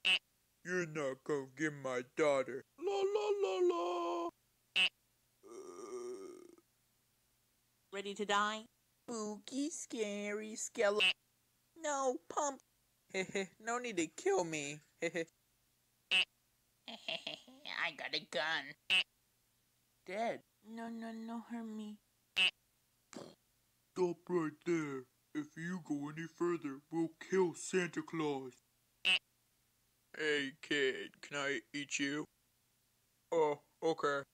You're not gonna get my daughter. La la la la. Ready to die? Spooky, scary, skeleton. No, pump. No need to kill me. I got a gun. Dead. No, hurt me. Stop right there. If you go any further, we'll kill Santa Claus. Hey kid, can I eat you? Oh, okay.